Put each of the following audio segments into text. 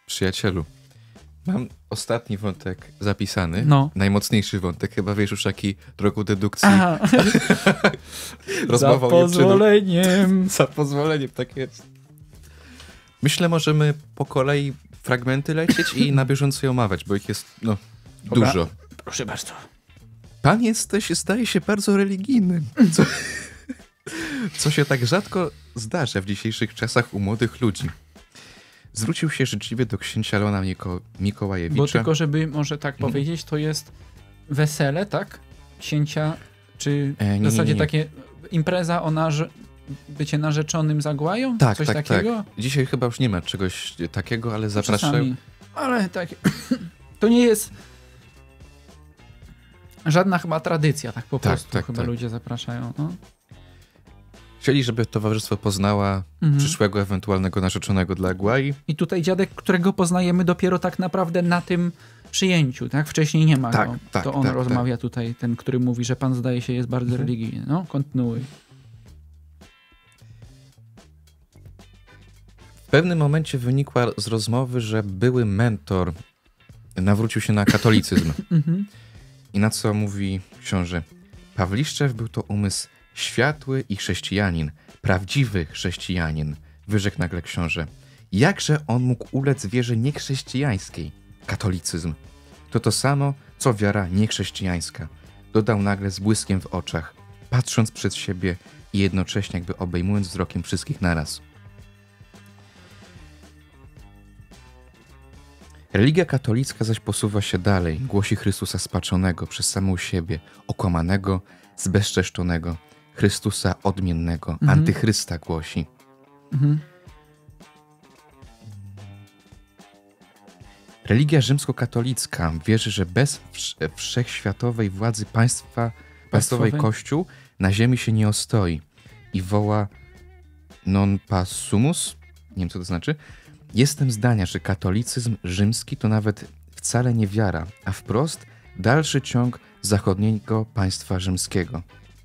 Przyjacielu, mam ostatni wątek zapisany. No. Najmocniejszy wątek. Chyba wiesz już jaki drogą dedukcji. Aha. Rozmowa Za pozwoleniem. Za pozwoleniem, tak jest. Myślę, możemy po kolei fragmenty lecieć i na bieżąco je omawiać, bo ich jest dużo. Proszę bardzo. Pan jesteś, zdaje się, bardzo religijny. Co się tak rzadko zdarza w dzisiejszych czasach u młodych ludzi. Zwrócił się życzliwie do księcia Leona Mikołajewicza. Bo tylko, żeby może tak powiedzieć, to jest wesele, tak? Księcia, czy w zasadzie takie impreza o bycie narzeczonym zagłają? Tak, coś tak, takiego? tak. Dzisiaj chyba już nie ma czegoś takiego, ale zapraszają. Czasami. Ale tak, to nie jest żadna chyba tradycja, tak po prostu chyba ludzie zapraszają. No. Chcieli, żeby towarzystwo poznała przyszłego ewentualnego narzeczonego dla Agłai. I tutaj dziadek, którego poznajemy dopiero tak naprawdę na tym przyjęciu, tak? Wcześniej nie ma go. To on rozmawia tutaj, ten, który mówi, że pan zdaje się jest bardzo religijny. No, kontynuuj. W pewnym momencie wynikła z rozmowy, że były mentor nawrócił się na katolicyzm. I na co mówi książę? Pawliszczew był to umysł światły i chrześcijanin, prawdziwy chrześcijanin, wyrzekł nagle książę. Jakże on mógł ulec wierze niechrześcijańskiej? Katolicyzm. To samo, co wiara niechrześcijańska. Dodał nagle z błyskiem w oczach, patrząc przed siebie i jednocześnie jakby obejmując wzrokiem wszystkich naraz. Religia katolicka zaś posuwa się dalej, głosi Chrystusa spaczonego przez samą siebie, okłamanego, zbezczeszczonego, Chrystusa odmiennego, antychrysta głosi. Religia rzymskokatolicka wierzy, że bez wszechświatowej władzy państwowej Kościół na ziemi się nie ostoi i woła non passumus, nie wiem co to znaczy. Jestem zdania, że katolicyzm rzymski to nawet wcale nie wiara, a wprost dalszy ciąg zachodniego państwa rzymskiego.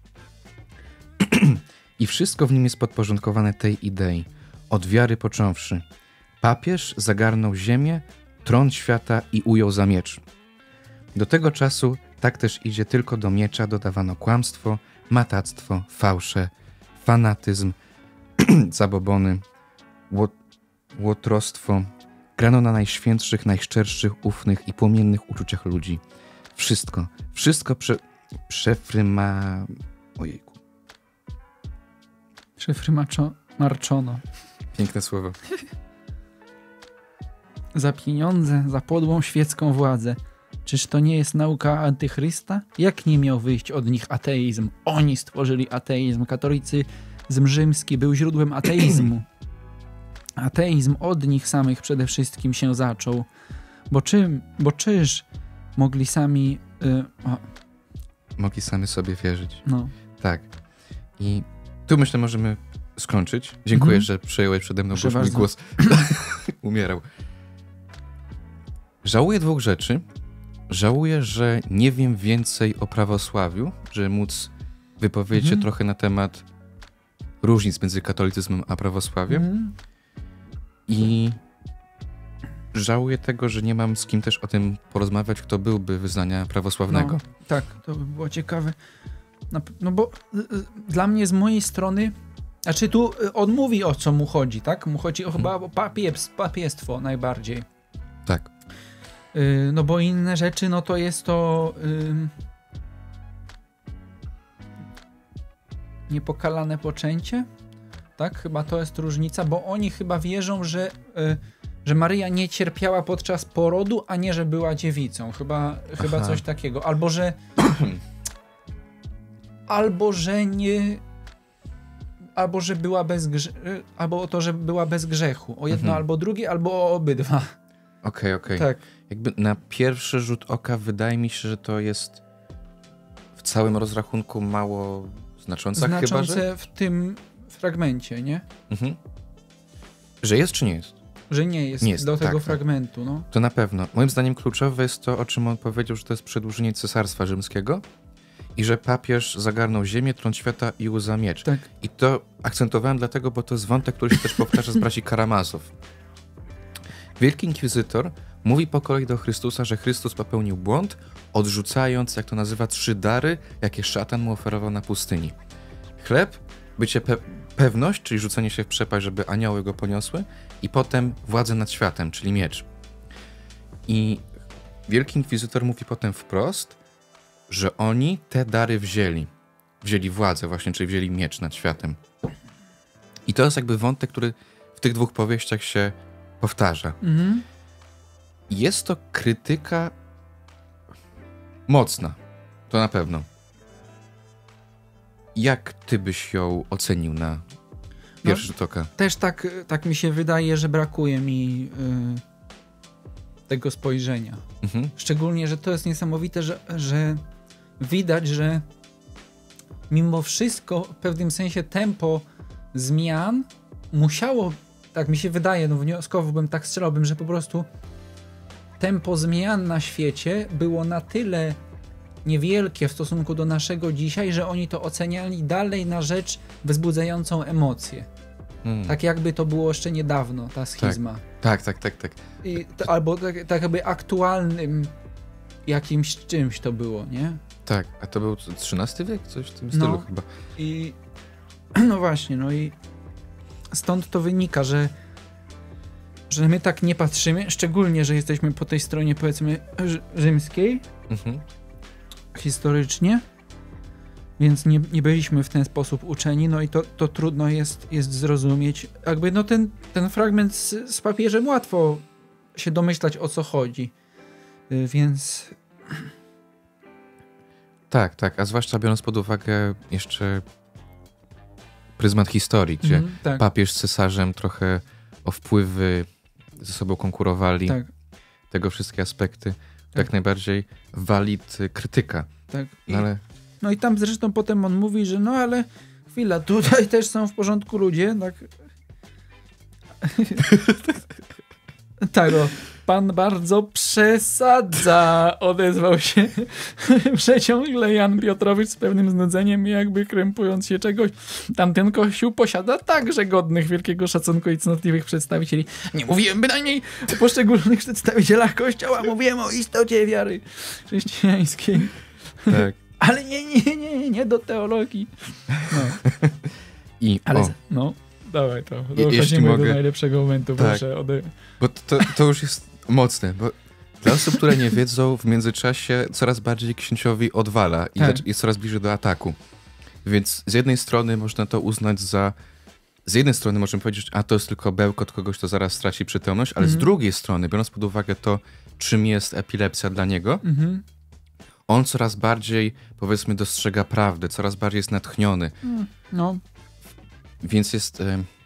I wszystko w nim jest podporządkowane tej idei, od wiary począwszy. Papież zagarnął ziemię, tron świata i ujął za miecz. Do tego czasu tak też idzie, tylko do miecza dodawano kłamstwo, matactwo, fałsze, fanatyzm, zabobony, łotrostwo, grano na najświętszych, najszczerszych, ufnych i płomiennych uczuciach ludzi. Wszystko ojejku. Przefrymarczono. Piękne słowo. Za pieniądze, za podłą świecką władzę. Czyż to nie jest nauka antychrysta? Jak nie miał wyjść od nich ateizm? Oni stworzyli ateizm. Katolicyzm rzymski był źródłem ateizmu. Ateizm od nich samych przede wszystkim się zaczął. Bo czyż mogli sami... Mogli sami sobie wierzyć. No. Tak. I tu myślę możemy skończyć. Dziękuję, że przejąłeś przede mną, bo już mój głos umierał. Żałuję dwóch rzeczy. Żałuję, że nie wiem więcej o prawosławiu, żeby móc wypowiedzieć się trochę na temat różnic między katolicyzmem a prawosławiem. I żałuję tego, że nie mam z kim też o tym porozmawiać, kto byłby wyznania prawosławnego. No, tak, to by było ciekawe. No bo dla mnie z mojej strony, znaczy tu on mówi, o co mu chodzi, tak? Mu chodzi chyba o papiestwo najbardziej. Tak. No bo inne rzeczy, no to jest to niepokalane poczęcie, tak? Chyba to jest różnica, bo oni chyba wierzą, że Maryja nie cierpiała podczas porodu, a nie, że była dziewicą. Chyba coś takiego. Albo że była albo to, że była bez grzechu. O jedno albo drugie, albo o obydwa. Okej. Tak. Jakby na pierwszy rzut oka wydaje mi się, że to jest w całym rozrachunku mało znaczące chyba, że... w tym fragmencie, nie? Że jest czy nie jest? Że nie jest do tego fragmentu, no. To na pewno. Moim zdaniem kluczowe jest to, o czym on powiedział, że to jest przedłużenie Cesarstwa Rzymskiego i że papież zagarnął ziemię, tron świata i uza miecz. Tak. I to akcentowałem dlatego, bo to jest wątek, który się też powtarza z braci Karamazow. Wielki Inkwizytor mówi po kolei do Chrystusa, że Chrystus popełnił błąd, odrzucając, jak to nazywa, 3 dary, jakie szatan mu oferował na pustyni. Chleb, bycie pewność, czyli rzucenie się w przepaść, żeby anioły go poniosły, i potem władzę nad światem, czyli miecz. I Wielki Inkwizytor mówi potem wprost, że oni te dary wzięli. Wzięli władzę właśnie, czyli wzięli miecz nad światem. I to jest jakby wątek, który w tych 2 powieściach się powtarza. Mhm. Jest to krytyka mocna. To na pewno. Jak ty byś ją ocenił na pierwszy rzut oka? Też tak mi się wydaje, że brakuje mi tego spojrzenia. Mhm. Szczególnie, że to jest niesamowite, że widać, że mimo wszystko w pewnym sensie tempo zmian musiało, tak mi się wydaje, no wnioskowo bym tak strzelałbym, że po prostu tempo zmian na świecie było na tyle niewielkie w stosunku do naszego dzisiaj, że oni to oceniali dalej na rzecz wzbudzającą emocje. Tak jakby to było jeszcze niedawno, ta schizma. Tak. Albo tak jakby aktualnym jakimś czymś to było, nie? Tak, a to był XIII wiek? Coś w tym stylu chyba. I no właśnie, no i stąd to wynika, że my tak nie patrzymy, szczególnie, że jesteśmy po tej stronie, powiedzmy, rzymskiej, historycznie, więc nie byliśmy w ten sposób uczeni, no i to trudno jest zrozumieć. Jakby no ten fragment z papieżem łatwo się domyślać, o co chodzi, więc... Tak, a zwłaszcza biorąc pod uwagę jeszcze pryzmat historii, gdzie papież z cesarzem trochę o wpływy ze sobą konkurowali, tego wszystkie aspekty, jak najbardziej valid krytyka. Tak. No i tam zresztą potem on mówi, że no ale chwila, tutaj też są w porządku ludzie, tak? Tak, pan bardzo przesadza, odezwał się przeciągle Jan Piotrowicz z pewnym znudzeniem, jakby krępując się czegoś. Tamten kościół posiada także godnych wielkiego szacunku i cnotliwych przedstawicieli. Nie mówiłem bynajmniej o poszczególnych przedstawicielach kościoła, mówiłem o istocie wiary chrześcijańskiej. Tak. Ale nie do teologii. No. Dawaj to. Dochodzimy do najlepszego momentu. Proszę. Bo to już jest mocne, bo dla osób, które nie wiedzą, w międzyczasie coraz bardziej księciowi odwala i jest coraz bliżej do ataku. Więc z jednej strony można to uznać za... Z jednej strony możemy powiedzieć, a to jest tylko bełkot kogoś, kto zaraz straci przytomność, ale z drugiej strony, biorąc pod uwagę to, czym jest epilepsja dla niego, on coraz bardziej, powiedzmy, dostrzega prawdę, coraz bardziej jest natchniony. No. Więc jest...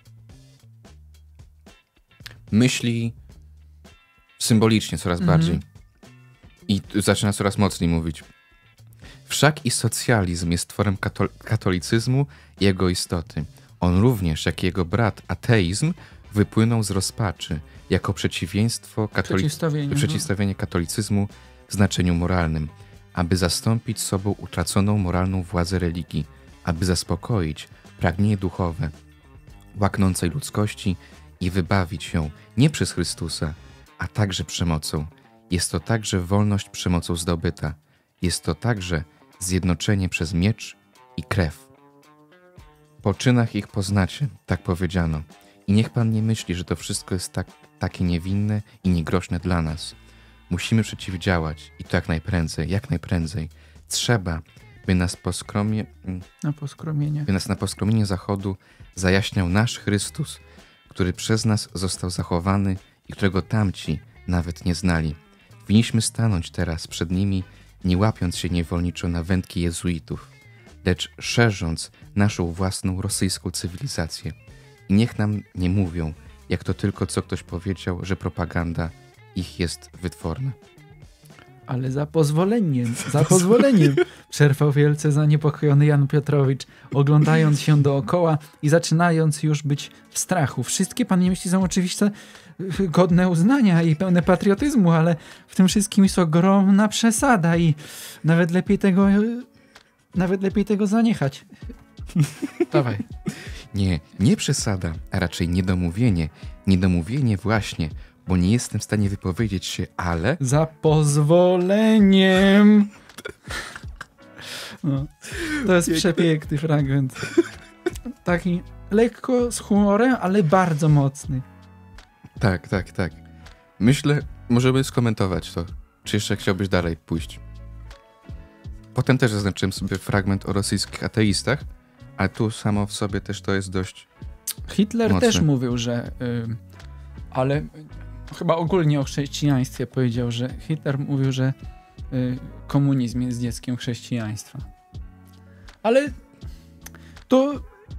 myśli symbolicznie coraz bardziej. I zaczyna coraz mocniej mówić. Wszak i socjalizm jest tworem katolicyzmu i jego istoty. On również, jak i jego brat ateizm, wypłynął z rozpaczy, jako przeciwstawienie katolicyzmu w znaczeniu moralnym, aby zastąpić sobą utraconą moralną władzę religii, aby zaspokoić pragnienie duchowe łaknącej ludzkości i wybawić ją nie przez Chrystusa, a także przemocą. Jest to także wolność przemocą zdobyta. Jest to także zjednoczenie przez miecz i krew. Po czynach ich poznacie, tak powiedziano. I niech Pan nie myśli, że to wszystko jest takie niewinne i niegroźne dla nas. Musimy przeciwdziałać i to jak najprędzej. Trzeba, by nas na poskromienie zachodu zajaśniał nasz Chrystus, który przez nas został zachowany i którego tamci nawet nie znali. Winniśmy stanąć teraz przed nimi, nie łapiąc się niewolniczo na wędki jezuitów, lecz szerząc naszą własną rosyjską cywilizację. I niech nam nie mówią, jak to tylko co ktoś powiedział, że propaganda ich jest wytworna. Ale za pozwoleniem, przerwał wielce zaniepokojony Jan Piotrowicz, oglądając się dookoła i zaczynając już być w strachu. Wszystkie pani myśli są oczywiście godne uznania i pełne patriotyzmu, ale w tym wszystkim jest ogromna przesada i nawet lepiej tego zaniechać. Dawaj. Nie przesada, a raczej niedomówienie. Niedomówienie właśnie, bo nie jestem w stanie wypowiedzieć się, ale... Za pozwoleniem. No, to jest przepiękny fragment. Taki lekko z humorem, ale bardzo mocny. Tak. Myślę, możemy skomentować to. Czy jeszcze chciałbyś dalej pójść? Potem też zaznaczyłem sobie fragment o rosyjskich ateistach, ale tu samo w sobie też to jest dość Hitler mocne. też mówił, że... ale chyba ogólnie o chrześcijaństwie powiedział, że Hitler mówił, że komunizm jest dzieckiem chrześcijaństwa. Ale to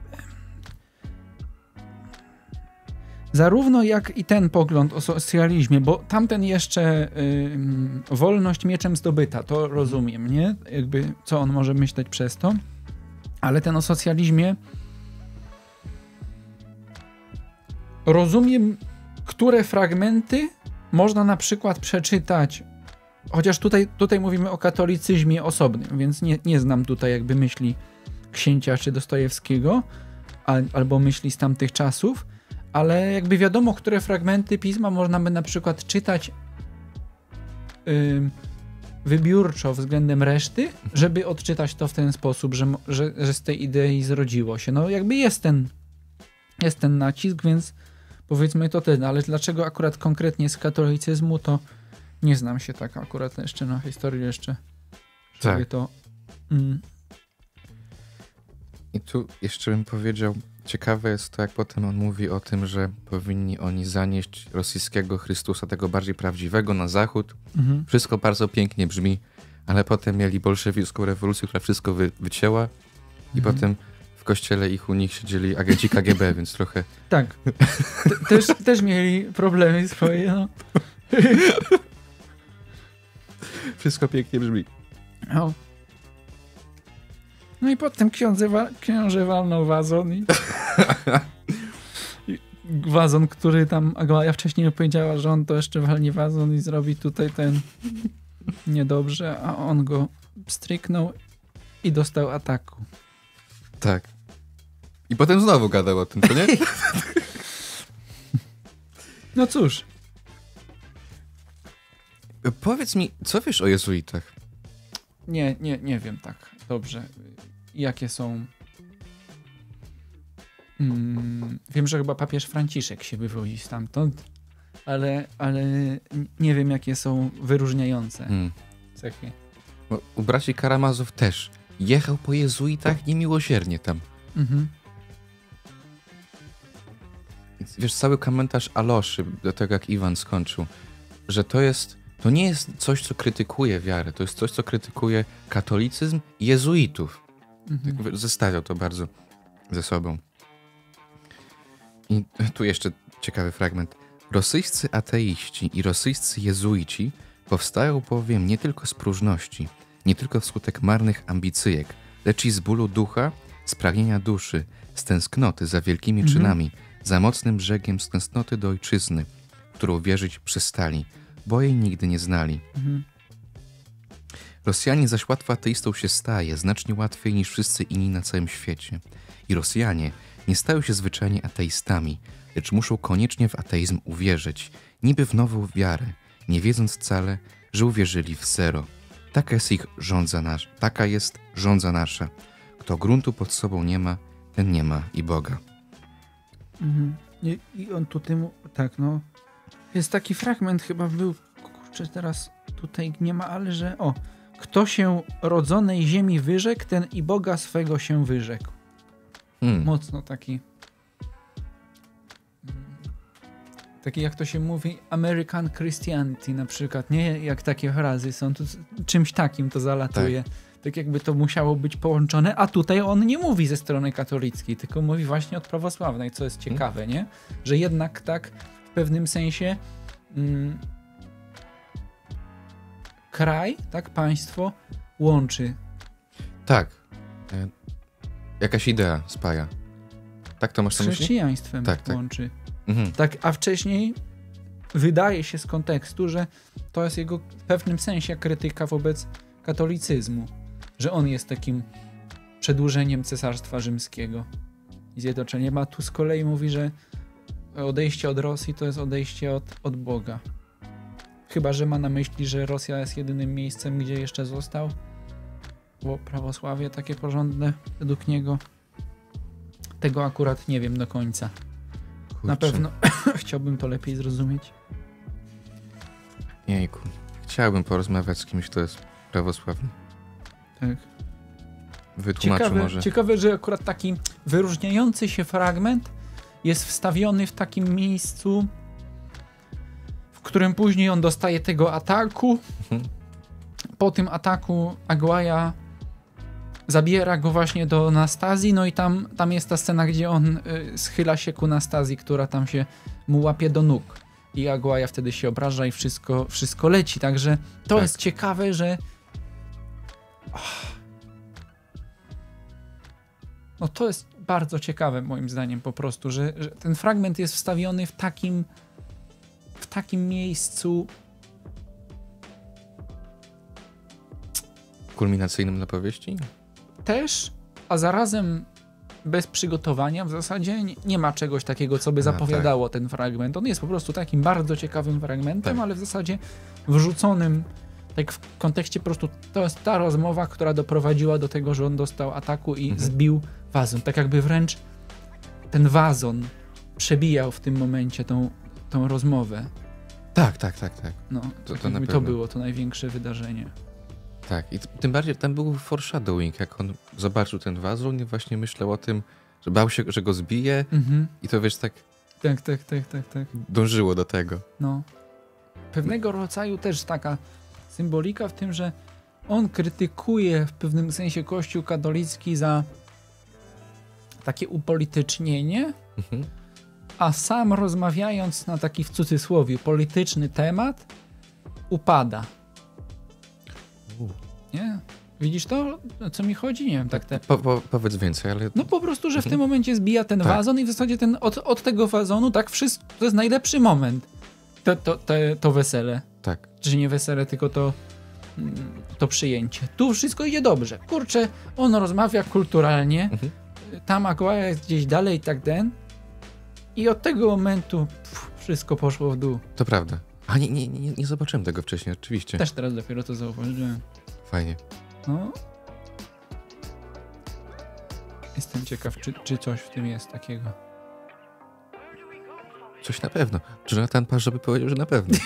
zarówno jak i ten pogląd o socjalizmie, bo tamten jeszcze wolność mieczem zdobyta, to rozumiem, nie? Jakby co on może myśleć przez to, ale ten o socjalizmie rozumiem, które fragmenty można na przykład przeczytać, chociaż tutaj mówimy o katolicyzmie osobnym, więc nie znam tutaj jakby myśli księcia czy Dostojewskiego, albo myśli z tamtych czasów, ale jakby wiadomo, które fragmenty pisma można by na przykład czytać wybiórczo względem reszty, żeby odczytać to w ten sposób, że z tej idei zrodziło się. No jakby jest ten nacisk, więc powiedzmy to ten, ale dlaczego akurat konkretnie z katolicyzmu, to nie znam się tak akurat jeszcze na historii jeszcze. Tak. To, I tu jeszcze bym powiedział, ciekawe jest to, jak potem on mówi o tym, że powinni oni zanieść rosyjskiego Chrystusa, tego bardziej prawdziwego, na zachód. Wszystko bardzo pięknie brzmi, ale potem mieli bolszewicką rewolucję, która wszystko wycięła i potem w kościele u nich siedzieli agenci KGB, więc trochę... Tak. Też mieli problemy swoje, no. Wszystko pięknie brzmi. O. No i potem książę walnął wazon i wazon, który tam Aglaja wcześniej powiedziała, że on to jeszcze walnie wazon i zrobi tutaj ten niedobrze, a on go stryknął i dostał ataku. Tak. I potem znowu gadał o tym, to nie? No cóż. Powiedz mi, co wiesz o jezuitach? Nie wiem tak dobrze, jakie są... wiem, że chyba papież Franciszek się wywodzi stamtąd, ale nie wiem, jakie są wyróżniające cechy. Bo u braci Karamazów też. Jechał po jezuitach niemiłosiernie tam. Wiesz, cały komentarz Aloszy do tego, jak Iwan skończył, że to nie jest coś, co krytykuje wiarę, to jest coś, co krytykuje katolicyzm i jezuitów. Tak zestawiał to bardzo ze sobą. I tu jeszcze ciekawy fragment. Rosyjscy ateiści i rosyjscy jezuici powstają bowiem nie tylko z próżności, nie tylko wskutek marnych ambicyjek, lecz i z bólu ducha, z pragnienia duszy, z tęsknoty za wielkimi czynami, za mocnym brzegiem z tęsknoty do ojczyzny, w którą wierzyć przestali, bo jej nigdy nie znali. Rosjanie zaś łatwo ateistą się staje, znacznie łatwiej niż wszyscy inni na całym świecie. I Rosjanie nie stają się zwyczajnie ateistami, lecz muszą koniecznie w ateizm uwierzyć, niby w nową wiarę, nie wiedząc wcale, że uwierzyli w zero. Taka jest żądza nasza. Kto gruntu pod sobą nie ma, ten nie ma i Boga. I on tutaj, tak no, jest taki fragment chyba był, kurczę teraz tutaj nie ma, ale że kto się rodzonej ziemi wyrzekł, ten i Boga swego się wyrzekł. Mocno taki jak to się mówi, American Christianity na przykład, nie? Jak takie frazy są, to czymś takim to zalatuje. Tak jakby to musiało być połączone, a tutaj on nie mówi ze strony katolickiej, tylko mówi właśnie od prawosławnej, co jest ciekawe, nie? Że jednak tak w pewnym sensie kraj, tak, państwo łączy. Tak. Jakaś idea spaja. Tak to masz na myśli? Z chrześcijaństwem łączy. Tak, a wcześniej wydaje się z kontekstu, że to jest jego w pewnym sensie krytyka wobec katolicyzmu, że on jest takim przedłużeniem Cesarstwa Rzymskiego i zjednoczeniem, a tu z kolei mówi, że odejście od Rosji to jest odejście od Boga. Chyba że ma na myśli, że Rosja jest jedynym miejscem, gdzie jeszcze został. Było prawosławie takie porządne według niego. Tego akurat nie wiem do końca. Kurczę. Na pewno chciałbym to lepiej zrozumieć. Jejku. Chciałbym porozmawiać z kimś, kto jest prawosławny. Tak. Wytłumaczę może. Ciekawe, że akurat taki wyróżniający się fragment jest wstawiony w takim miejscu, w którym później on dostaje tego ataku. Po tym ataku Aguaja zabiera go właśnie do Nastazji, no i tam jest ta scena, gdzie on schyla się ku Nastazji, która tam się mu łapie do nóg. I Aguaja wtedy się obraża i wszystko leci. Także to tak. jest ciekawe, że no to jest bardzo ciekawe moim zdaniem po prostu, że ten fragment jest wstawiony w takim miejscu Kulminacyjnym dla powieści? też, a zarazem bez przygotowania w zasadzie nie ma czegoś takiego, co by zapowiadało ten fragment. On jest po prostu takim bardzo ciekawym fragmentem, ale w zasadzie wrzuconym tak w kontekście po prostu to jest ta rozmowa, która doprowadziła do tego, że on dostał ataku i zbił wazon. Tak jakby wręcz ten wazon przebijał w tym momencie tą rozmowę. Tak. No, to było to największe wydarzenie. Tak, i tym bardziej tam był foreshadowing, jak on zobaczył ten wazon i właśnie myślał o tym, że bał się, że go zbije i to wiesz, tak dążyło do tego. No. Pewnego rodzaju też taka symbolika w tym, że on krytykuje w pewnym sensie Kościół katolicki za takie upolitycznienie, a sam rozmawiając na taki w cudzysłowie polityczny temat upada. Nie? Widzisz to? O co mi chodzi? Nie wiem. Powiedz więcej, ale... No po prostu, że w tym momencie zbija ten wazon i w zasadzie od tego wazonu tak wszystko, to jest najlepszy moment. To wesele. Tak. Czy nie wesele, tylko to przyjęcie. Tu wszystko idzie dobrze. Kurczę, on rozmawia kulturalnie, tam Aguaja jest gdzieś dalej i od tego momentu wszystko poszło w dół. To prawda. A nie zobaczyłem tego wcześniej, oczywiście. Też teraz dopiero to zauważyłem. Fajnie. No. Jestem ciekaw, czy coś w tym jest takiego. Coś na pewno. Jonathan Parza by powiedział, że na pewno.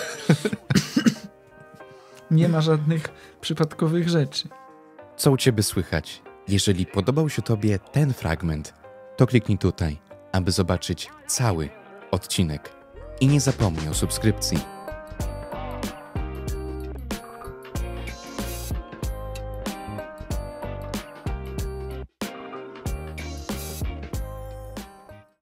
Nie ma żadnych przypadkowych rzeczy. Co u ciebie słychać? Jeżeli podobał się tobie ten fragment, to kliknij tutaj, aby zobaczyć cały odcinek. I nie zapomnij o subskrypcji.